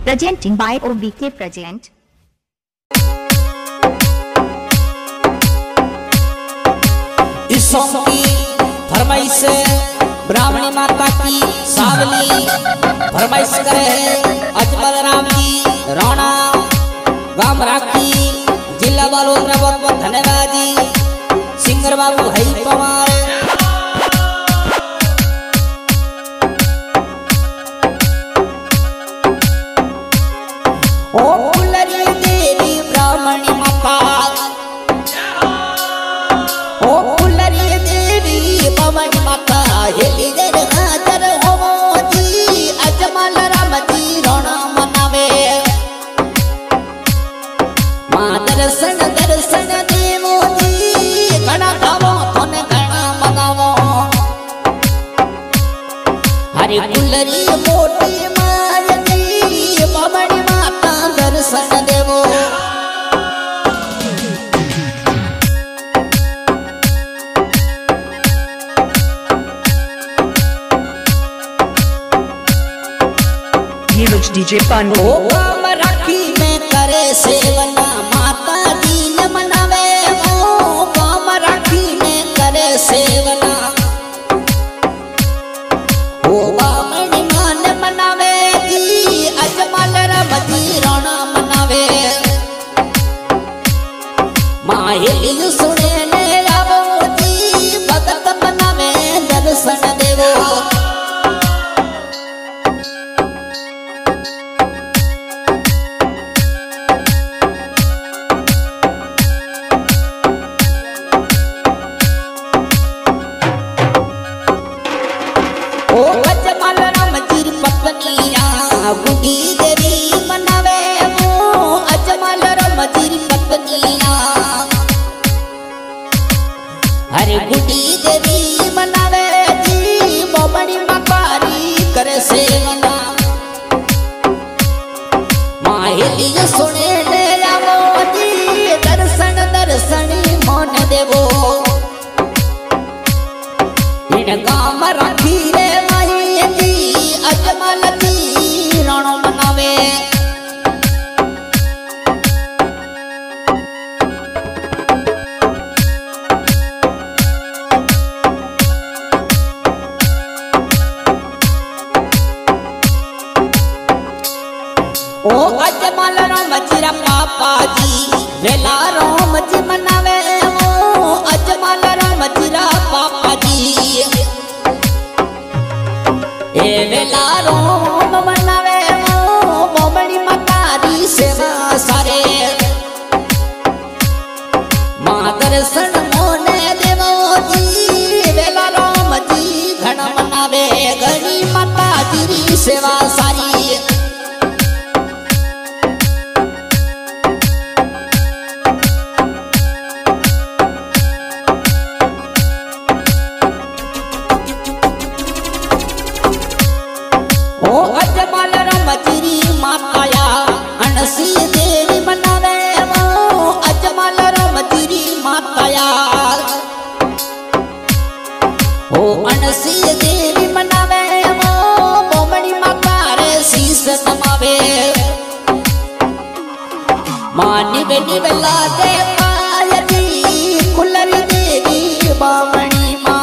Presenting by OBK Present. इस song की फरमाइश ब्राह्मणी माता की सावली फरमाइश करे है अजमल राम जी राणा गांव राखी जिला बालोद बहुत बहुत धन्यवाद जी सिंगर बाबू है पवार ओ फुलरी देवी ब्राह्मणी माता ओ फुलरी देवी ब्राह्मणी माता हेली देर हाजर हो जी अजमल राम जी राणा मनावे मां दर्शन देवो जी घना गावो थोने घना मनावो हरे फुलरी मोटी मां जी ब्राह्मणी माता दर्शन देवो Neeraj DJ Panu. ओ काम राखी में करे सेवना माता जी न मनावे ओ काम राखी में करे सेवना ओ बामणी मान मनावे जी अजमल राम जी राणा मनावे माहेली सुने ने आवो जी भगत मनावे दर्शन देवो ओ अजमल राम जी पत्निया गुडी देवी मनावे ओ अजमल राम जी पत्निया हरे गुडी देवी मनावे जी बोबड़ी मकारी करे सेवना माहेली सुने ले आवो जी दर्शन मोन देवो इन गाम राखी रे माही जी अजमल जी राणो मनावे ओ अजमल राम जी रा पापा जी वेला राम जी मनावे ओ अजमल राम जी रा पापा जी ए वेला राम मनावे ओ बोबड़ी माता री सेवा सारे मां दर्शन मोने देवो जी वेला राम जी घना मनावे घनी माता जी री सेवा सारी ओ अजमल राम जी माताया अनसी देवी मनावे ओ अजमल राम जी माताया ओ अनसी देवी मनावे ओ बोबड़ी माता रे शीस नमावे मानी बेटी बेला दे पाय जी कुलरी देवी बामणी मां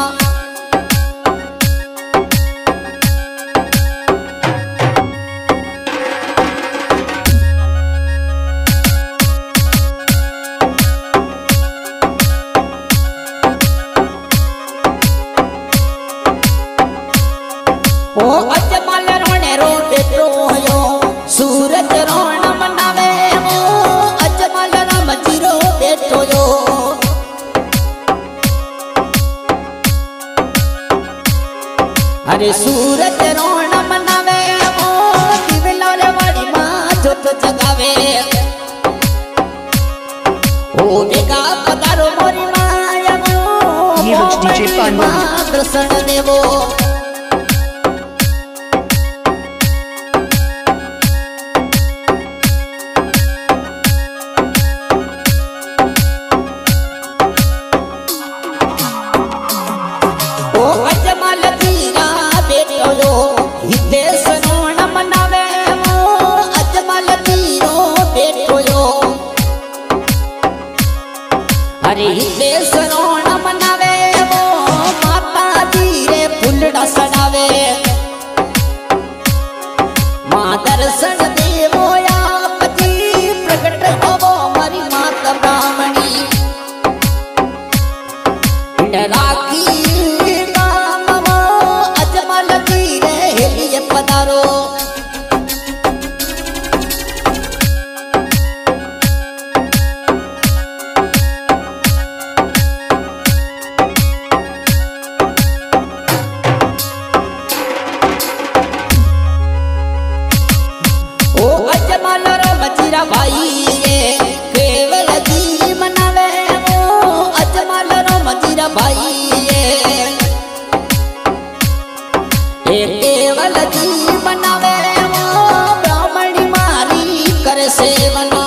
ओ अजमल रोने रो बेटो हो सूरज रोना मनावे ओ अजमल राम जी रो बेटो हो अरे सूरज रोना मनावे ओ दिवला रे वाली मां जोत जगावे ओ बेगा पधारो मोरी माया ओ Neeraj DJ Panu. दर्शन देवो ओ अजमल जी रा बेटो जो हिते सरोण मनावे ओ केवल जी बनावे ब्राह्मणी मारी कर सेवना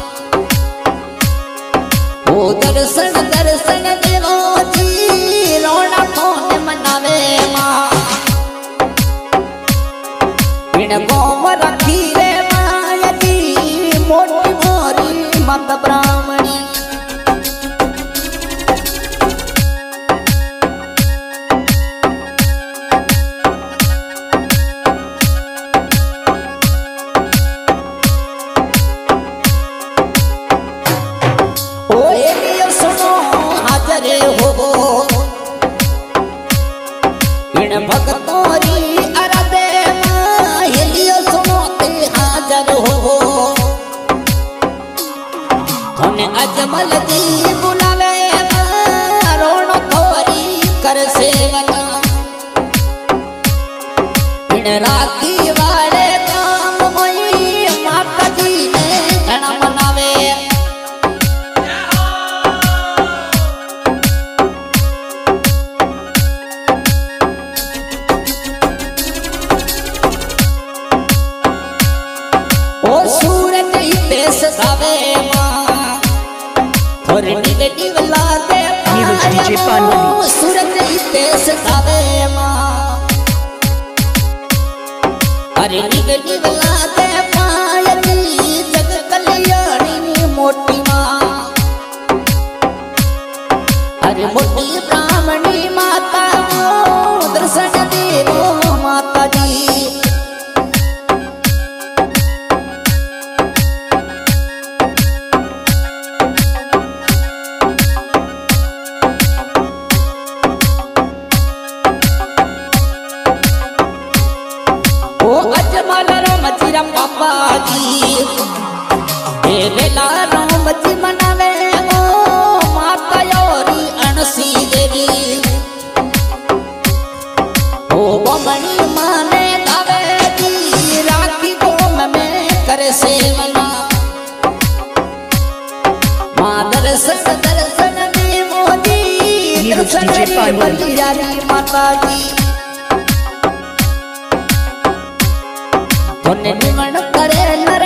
ओ दर्शन दर्शन देवो जी रोना कौन मनावे माँ बिन गोम रखी रे माया जी मोटी मोरी मत ब्राह्मणी भगतोरी अरदे हिलियो सुनो ते हाजर हो थोने अजमल जी बुलावे रोनो थोरी कर सेवना बिन राखी वाले काम मोई माता जी ने घना मनावे सावे माँ और निगेटिव लागे सूरत इतेश सावे माँ अरे निगेटिव लागे पायली जग कल्याणी मोटी माँ अरे मोटी ब्राह्मणी माता दर्शन देवो माता जी पापा जी वेला राम जी मनावे ओ माता योरी अनसी देवी ओ बमणी माने गावे जी राखी गोम में करे सेवना माँ दर्शन दर्शन देवो जी दर्शन बलियारी माता जी निमण करे नर